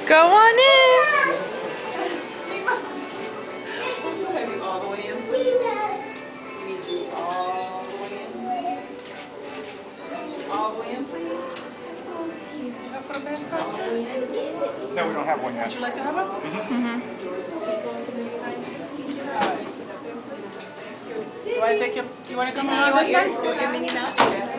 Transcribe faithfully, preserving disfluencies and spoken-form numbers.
Go on in. Also, have you all the way in, please? We need you all the way in, please. All the way in, please. For the best person? No, we don't have one yet. Would you like to have one? Mm-hmm. Do I take your, you want to come around this side?